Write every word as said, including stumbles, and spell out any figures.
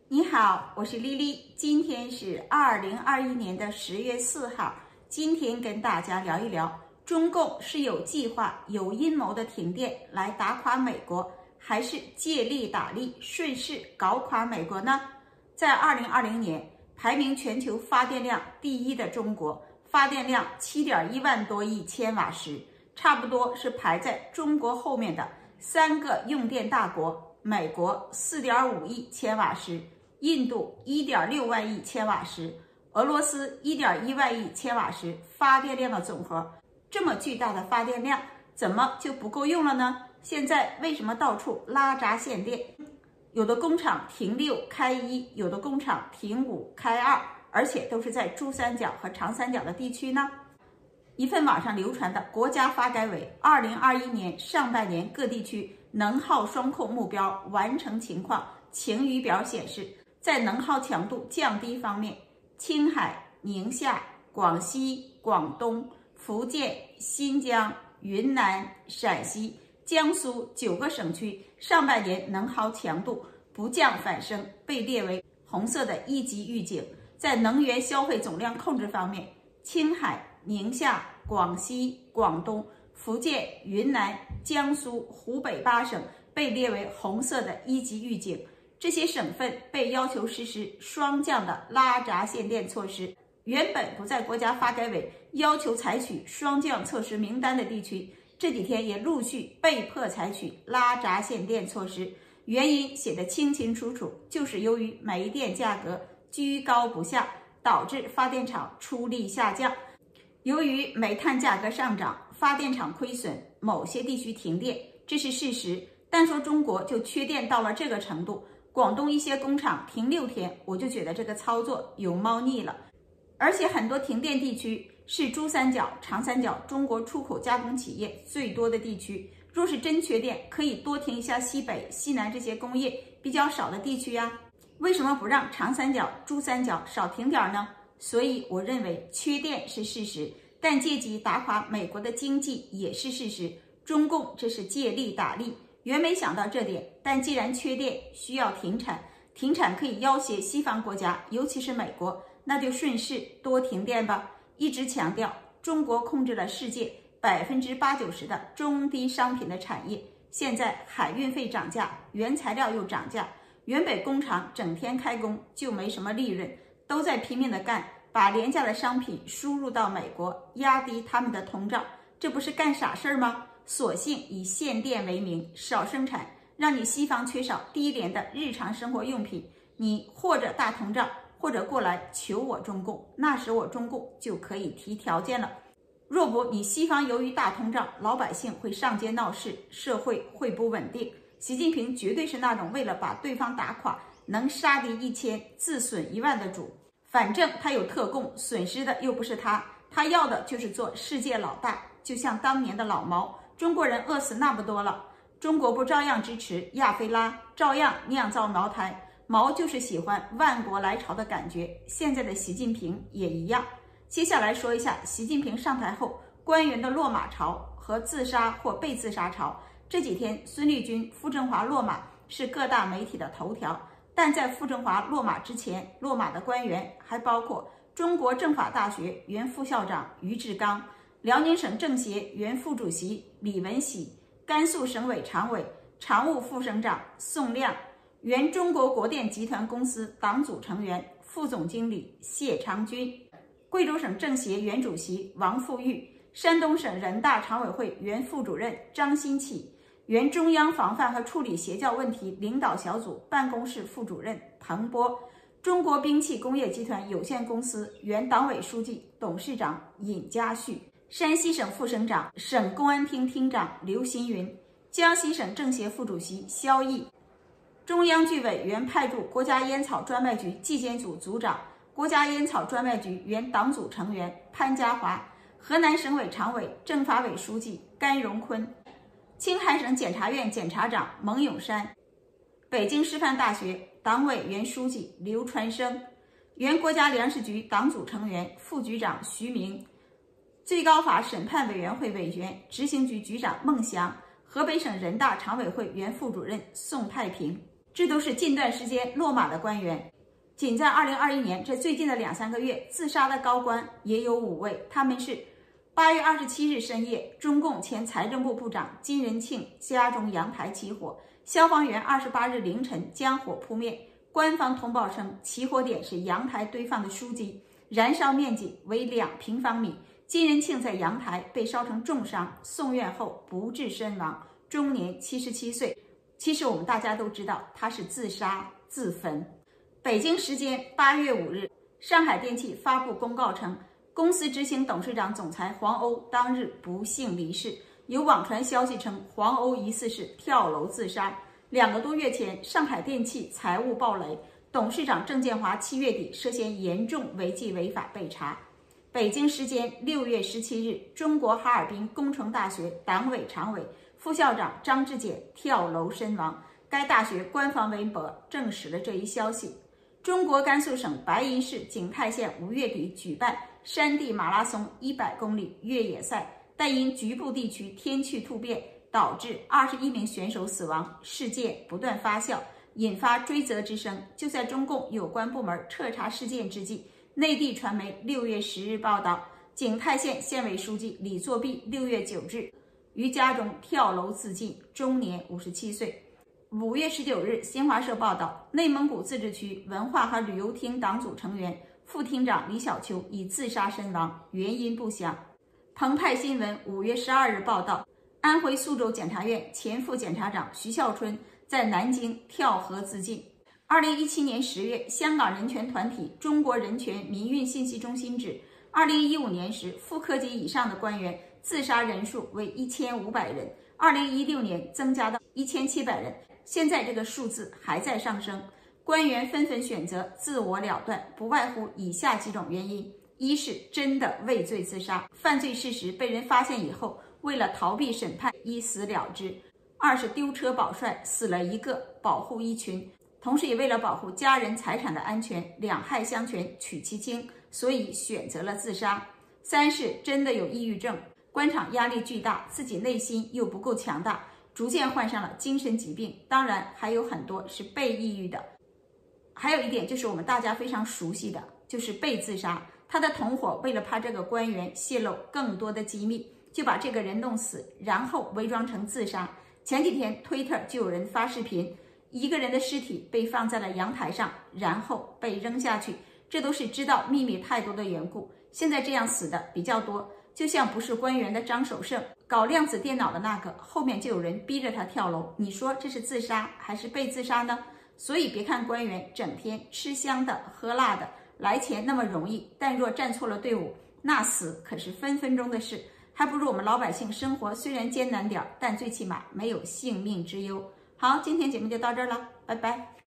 你好，我是丽丽，今天是二零二一年的十月四号。今天跟大家聊一聊，中共是有计划、有阴谋的停电来打垮美国，还是借力打力，顺势搞垮美国呢？在二零二零年，排名全球发电量第一的中国，发电量七点一万多亿千瓦时，差不多是排在中国后面的三个用电大国：美国四点五亿千瓦时。印度 一点六万亿千瓦时，俄罗斯 一点一万亿千瓦时发电量的总和，这么巨大的发电量，怎么就不够用了呢？现在为什么到处拉闸限电？有的工厂停六开一，有的工厂停五开二，而且都是在珠三角和长三角的地区呢？一份网上流传的国家发改委二零二一年上半年各地区能耗双控目标完成情况晴雨表显示，在能耗强度降低方面，青海、宁夏、广西、广东、福建、新疆、云南、陕西、江苏九个省区上半年能耗强度不降反升，被列为红色的一级预警。在能源消费总量控制方面，青海、宁夏、广西、广东、福建、云南、江苏、湖北八省被列为红色的一级预警。这些省份被要求实施双降的拉闸限电措施。原本不在国家发改委要求采取双降措施名单的地区，这几天也陆续被迫采取拉闸限电措施。原因写得清清楚楚，就是由于煤电价格居高不下，导致发电厂出力下降。由于煤炭价格上涨，发电厂亏损，某些地区停电，这是事实。单说中国就缺电到了这个程度，广东一些工厂停六天，我就觉得这个操作有猫腻了。而且很多停电地区是珠三角、长三角中国出口加工企业最多的地区，若是真缺电，可以多停一下西北、西南这些工业比较少的地区呀。为什么不让长三角、珠三角少停点呢？所以我认为缺电是事实，但借机打垮美国的经济也是事实。中共这是借力打力。原没想到这点，但既然缺电需要停产，停产可以要挟西方国家，尤其是美国，那就顺势多停电吧。一直强调中国控制了世界百分之八九十的中低商品的产业，现在海运费涨价，原材料又涨价，原本工厂整天开工就没什么利润，都在拼命的干，把廉价的商品输入到美国，压低他们的通胀，这不是干傻事儿吗？索性以限电为名，少生产，让你西方缺少低廉的日常生活用品，你或者大通胀，或者过来求我中共，那时我中共就可以提条件了。若不，你西方由于大通胀，老百姓会上街闹事，社会会不稳定。习近平绝对是那种为了把对方打垮，能杀敌一千，自损一万的主。反正他有特供，损失的又不是他，他要的就是做世界老大，就像当年的老毛。中国人饿死那么多了，中国不照样支持亚非拉，照样酿造茅台？毛就是喜欢万国来朝的感觉，现在的习近平也一样。接下来说一下习近平上台后官员的落马潮和自杀或被自杀潮。这几天孙立军、傅政华落马是各大媒体的头条，但在傅政华落马之前，落马的官员还包括中国政法大学原副校长于志刚、辽宁省政协原副主席李文喜、甘肃省委常委、常务副省长宋亮、原中国国电集团公司党组成员、副总经理谢长军、贵州省政协原主席王富玉、山东省人大常委会原副主任张新启、原中央防范和处理邪教问题领导小组办公室副主任彭波、中国兵器工业集团有限公司原党委书记、董事长尹家旭、山西省副省长、省公安厅厅长刘新云、江西省政协副主席肖毅、中央纪委原派驻国家烟草专卖局纪检组组长、国家烟草专卖局原党组成员潘家华、河南省委常委、政法委书记甘荣坤、青海省检察院检察长蒙永山、北京师范大学党委原书记刘传生、原国家粮食局党组成员、副局长徐明、最高法审判委员会委员、执行局局长孟祥、河北省人大常委会原副主任宋太平。 这都是近段时间落马的官员。仅在二零二一年这最近的两三个月，自杀的高官也有五位，他们是八月二十七日深夜，中共前财政部部长金仁庆家中阳台起火，消防员二十八日凌晨将火扑灭。官方通报称，起火点是阳台堆放的书籍，燃烧面积为两平方米。金仁庆在阳台被烧成重伤，送院后不治身亡，终年七十七岁。其实我们大家都知道，他是自杀自焚。北京时间八月五日，上海电气发布公告称，公司执行董事长、总裁黄欧当日不幸离世。有网传消息称，黄欧疑似是跳楼自杀。两个多月前，上海电气财务暴雷，董事长郑建华七月底涉嫌严重违纪违法被查。北京时间六月十七日，中国哈尔滨工程大学党委常委、副校长张志简跳楼身亡。该大学官方微博证实了这一消息。中国甘肃省白银市景泰县五月底举办山地马拉松一百公里越野赛，但因局部地区天气突变，导致二十一名选手死亡，事件不断发酵，引发追责之声。就在中共有关部门彻查事件之际，内地传媒六月十日报道，景泰县县委书记李作弼六月九日于家中跳楼自尽，终年五十七岁。五月十九日，新华社报道，内蒙古自治区文化和旅游厅党组成员、副厅长李小秋已自杀身亡，原因不详。澎湃新闻五月十二日报道，安徽宿州检察院前副检察长徐孝春在南京跳河自尽。二零一七年十月，香港人权团体中国人权民运信息中心指，二零一五年时副科级以上的官员自杀人数为一千五百人，二零一六年增加到一千七百人。现在这个数字还在上升，官员纷纷选择自我了断，不外乎以下几种原因：一是真的畏罪自杀，犯罪事实被人发现以后，为了逃避审判，一死了之；二是丢车保帅，死了一个，保护一群，同时也为了保护家人财产的安全，两害相权取其轻，所以选择了自杀；三是真的有抑郁症，官场压力巨大，自己内心又不够强大，逐渐患上了精神疾病，当然还有很多是被抑郁的。还有一点就是我们大家非常熟悉的，就是被自杀。他的同伙为了怕这个官员泄露更多的机密，就把这个人弄死，然后伪装成自杀。前几天推特就有人发视频，一个人的尸体被放在了阳台上，然后被扔下去，这都是知道秘密太多的缘故。现在这样死的比较多，就像不是官员的张守胜，搞量子电脑的那个，后面就有人逼着他跳楼，你说这是自杀还是被自杀呢？所以别看官员整天吃香的喝辣的，来钱那么容易，但若站错了队伍，那死可是分分钟的事，还不如我们老百姓生活虽然艰难点，但最起码没有性命之忧。好，今天节目就到这儿了，拜拜。